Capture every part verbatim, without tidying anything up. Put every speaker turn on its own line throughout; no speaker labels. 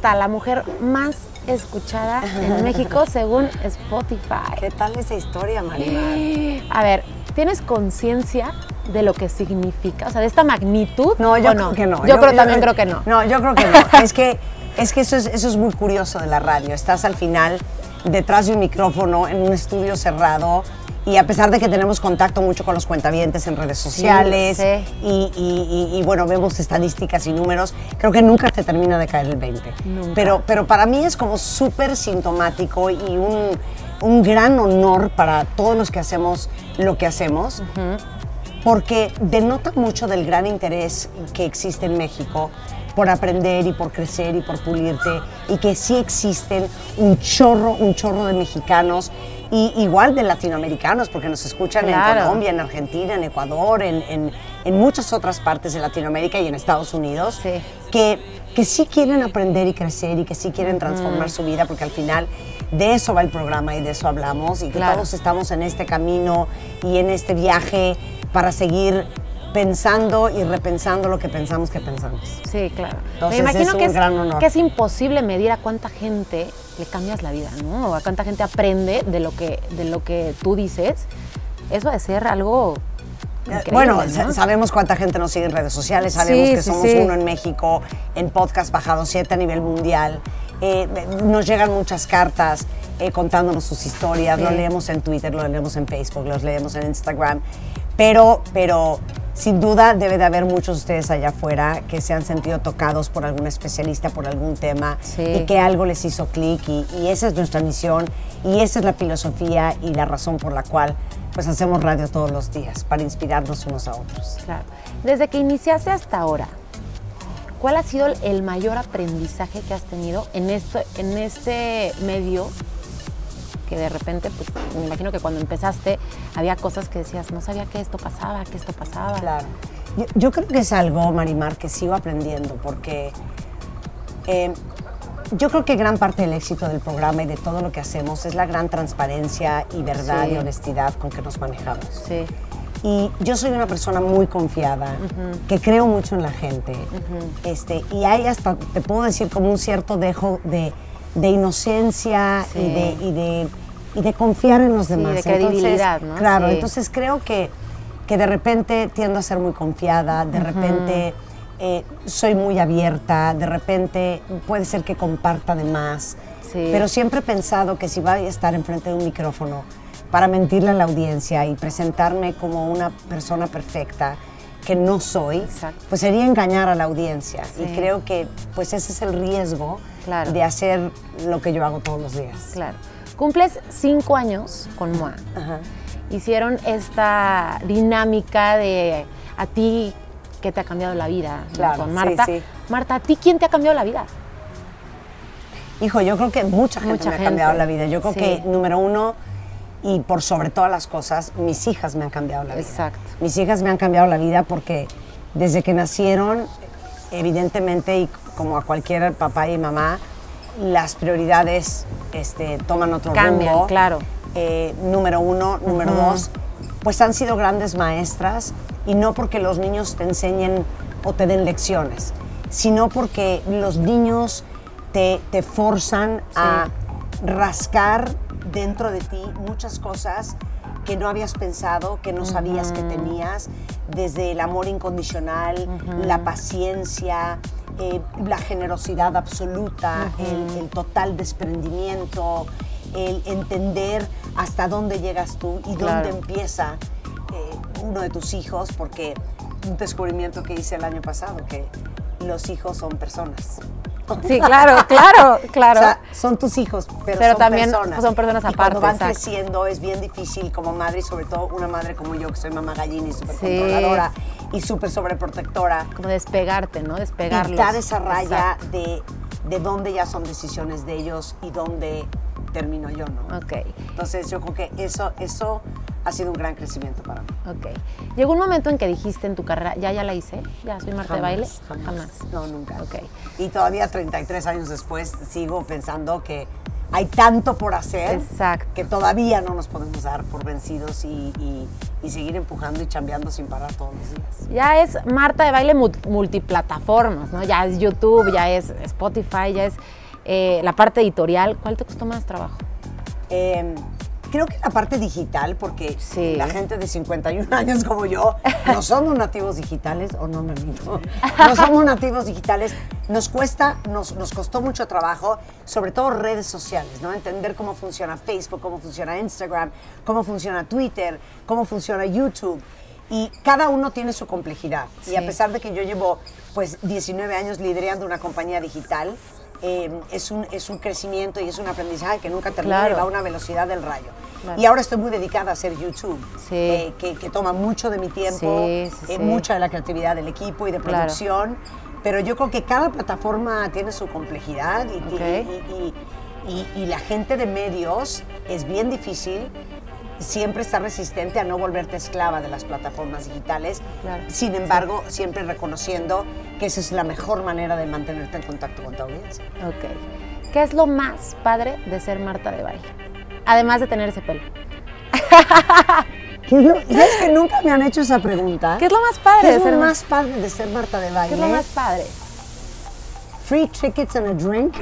Marta, la mujer más escuchada en México según Spotify.
¿Qué tal esa historia, Marimar?
A ver, ¿tienes conciencia de lo que significa? O sea, de esta magnitud.
No, yo
¿o
creo
no?
que no.
Yo, yo creo yo, también yo, creo que no.
No, yo creo que no. es que, es que eso, es, eso es muy curioso de la radio. Estás al final detrás de un micrófono en un estudio cerrado. Y a pesar de que tenemos contacto mucho con los cuentavientes en redes sociales,
sí, sí.
Y, y, y, y bueno, vemos estadísticas y números, creo que nunca te termina de caer el veinte.
Nunca.
Pero, pero para mí es como súper sintomático y un, un gran honor para todos los que hacemos lo que hacemos, uh-huh. porque denota mucho del gran interés que existe en México por aprender y por crecer y por pulirte, y que sí existen un chorro, un chorro de mexicanos, y igual de latinoamericanos, porque nos escuchan claro. en Colombia, en Argentina, en Ecuador, en, en, en muchas otras partes de Latinoamérica y en Estados Unidos,
sí.
que, que sí quieren aprender y crecer y que sí quieren transformar mm. su vida, porque al final de eso va el programa y de eso hablamos, y que claro. todos estamos en este camino y en este viaje para seguir pensando y repensando lo que pensamos que pensamos.
Sí, claro.
Entonces,
me imagino
es un
que, es,
gran honor.
que es imposible medir a cuánta gente le cambias la vida, ¿no? O a cuánta gente aprende de lo que, de lo que tú dices. Eso ha de ser algo increíble,
bueno,
¿no?
Sabemos cuánta gente nos sigue en redes sociales, sabemos
sí,
que
sí,
somos
sí.
uno en México, en podcast bajado siete a nivel mundial. Eh, nos llegan muchas cartas eh, contándonos sus historias, sí. lo leemos en Twitter, lo leemos en Facebook, los leemos en Instagram, pero, pero sin duda debe de haber muchos de ustedes allá afuera que se han sentido tocados por algún especialista, por algún tema,
sí.
y que algo les hizo clic, y, y esa es nuestra misión, y esa es la filosofía y la razón por la cual pues hacemos radio todos los días, para inspirarnos unos a otros.
Claro. Desde que iniciaste hasta ahora, ¿cuál ha sido el mayor aprendizaje que has tenido en, esto, en este medio? Que de repente, pues me imagino que cuando empezaste había cosas que decías, no sabía que esto pasaba, que esto pasaba.
Claro. Yo, yo creo que es algo, Marimar, que sigo aprendiendo, porque eh, yo creo que gran parte del éxito del programa y de todo lo que hacemos es la gran transparencia y verdad
sí.
y honestidad con que nos manejamos.
Sí.
Y yo soy una persona muy confiada, uh-huh. que creo mucho en la gente, uh-huh. este, y hay hasta, te puedo decir, como un cierto dejo de, de inocencia sí. y, de, y, de, y de confiar en los demás.
Sí, de credibilidad,
entonces,
¿no?
Claro,
sí.
entonces creo que, que de repente tiendo a ser muy confiada, de uh-huh. repente eh, soy muy abierta, de repente puede ser que comparta de más,
sí.
pero siempre he pensado que si voy a estar enfrente de un micrófono para mentirle a la audiencia y presentarme como una persona perfecta, que no soy,
Exacto.
pues sería engañar a la audiencia.
Sí.
Y creo que pues ese es el riesgo
claro.
de hacer lo que yo hago todos los días.
Claro. Cumples cinco años con M O A.
Ajá.
Hicieron esta dinámica de a ti que te ha cambiado la vida,
claro,
con Marta.
Sí, sí.
Marta, ¿a ti quién te ha cambiado la vida?
Hijo, yo creo que mucha gente
mucha
me
gente.
ha cambiado la vida. Yo creo
sí.
que, número uno, y por sobre todas las cosas, mis hijas me han cambiado la vida.
Exacto.
Mis hijas me han cambiado la vida porque desde que nacieron, evidentemente, y como a cualquier papá y mamá, las prioridades este, toman otro
Cambian,
rumbo.
claro.
Eh, número uno. Uh-huh. Número dos, pues han sido grandes maestras, y no porque los niños te enseñen o te den lecciones, sino porque los niños te, te forzan sí. a rascar dentro de ti muchas cosas que no habías pensado, que no sabías uh-huh. que tenías, desde el amor incondicional, uh-huh. la paciencia, eh, la generosidad absoluta, uh-huh. el, el total desprendimiento, el entender hasta dónde llegas tú y
claro.
dónde empieza eh, uno de tus hijos, porque un descubrimiento que hice el año pasado, que los hijos son personas.
Sí, claro, claro, claro.
O sea, son tus hijos, pero,
pero
son
también
personas.
son personas aparte.
Y cuando van
exacto.
creciendo es bien difícil como madre, y sobre todo una madre como yo, que soy mamá gallina y súper
sí.
controladora y súper sobreprotectora.
Como despegarte, ¿no? Despegarlos.
Pintar esa raya de, de dónde ya son decisiones de ellos y dónde termino yo, ¿no?
Ok.
Entonces yo creo que eso, eso ha sido un gran crecimiento para mí.
Ok. ¿Llegó un momento en que dijiste en tu carrera, ya, ya la hice, ya soy Marta
Jamás,
de baile?
Jamás.
Jamás.
No, nunca.
Ok.
Y todavía treinta y tres años después sigo pensando que hay tanto por hacer.
Exacto.
Que todavía no nos podemos dar por vencidos y, y, y seguir empujando y chambeando sin parar todos los días.
Ya es Marta de Baile multiplataformas, ¿no? Ya es YouTube, ya es Spotify, ya es eh, la parte editorial. ¿Cuál te costó más trabajo?
Eh, creo que la parte digital, porque
sí.
la gente de cincuenta y un años como yo, no somos nativos digitales, o no me miento, no somos nativos digitales, nos cuesta, nos, nos costó mucho trabajo, sobre todo redes sociales, ¿no? Entender cómo funciona Facebook, cómo funciona Instagram, cómo funciona Twitter, cómo funciona YouTube. Y cada uno tiene su complejidad. Sí. Y a pesar de que yo llevo pues diecinueve años liderando una compañía digital, eh, es, un, es un crecimiento y es un aprendizaje que nunca termina, claro. y va a una velocidad del rayo. Claro. Y ahora estoy muy dedicada a hacer YouTube, sí. eh, que, que toma mucho de mi tiempo, sí, sí, eh, sí. mucha de la creatividad del equipo y de producción. Claro. Pero yo creo que cada plataforma tiene su complejidad y, okay. y, y, y, y, y la gente de medios es bien difícil. Siempre está resistente a no volverte esclava de las plataformas digitales. Claro. Sin embargo, sí. siempre reconociendo que esa es la mejor manera de mantenerte en contacto con tu audiencia.
Ok. ¿Qué es lo más padre de ser Marta de Baile? Además de tener ese pelo.
¿Qué es lo, ¿Sabes que nunca me han hecho esa pregunta?
¿Qué es lo más padre?
¿Qué
de
es
ser
lo más padre de ser Marta de Baile?
¿Qué es lo más padre?
Free tickets and a drink.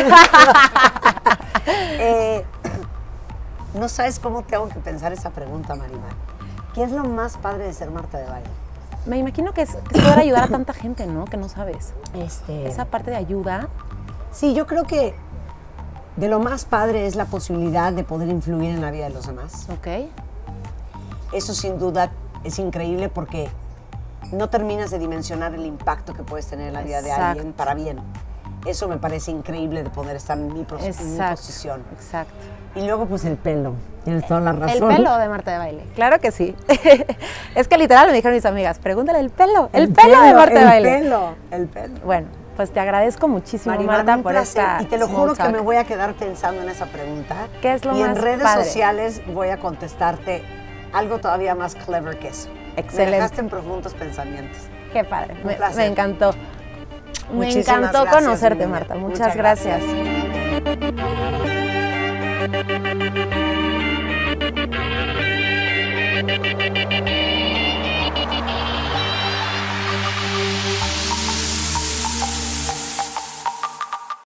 eh, No sabes cómo tengo que pensar esa pregunta, Marimar. ¿Qué es lo más padre de ser Marta de Baile?
Me imagino que es, que es poder ayudar a tanta gente, ¿no? Que no sabes.
Este...
Esa parte de ayuda.
Sí, yo creo que de lo más padre es la posibilidad de poder influir en la vida de los demás.
Ok.
Eso sin duda es increíble porque no terminas de dimensionar el impacto que puedes tener en la vida Exacto. de alguien para bien. Eso me parece increíble de poder estar en mi, en mi posición.
Exacto.
Y luego, pues, el pelo. Tienes toda la razón.
El pelo de Marta de Baile. Claro que sí. Es que literal me dijeron mis amigas, pregúntale el pelo. El, el pelo, pelo de Marta
el
de Baile.
El pelo, el pelo.
Bueno, pues te agradezco muchísimo,
Marimar,
Marta, por esta
Y te lo juro
talk.
que me voy a quedar pensando en esa pregunta.
¿Qué es lo
y
más
en redes
padre?
sociales voy a contestarte algo todavía más clever que eso.
Excelente.
Me dejaste en profundos pensamientos.
Qué padre.
Un
me,
placer.
me encantó.
Muchísimas
me encantó
gracias,
conocerte,
niña.
Marta. Muchas,
Muchas
gracias.
gracias.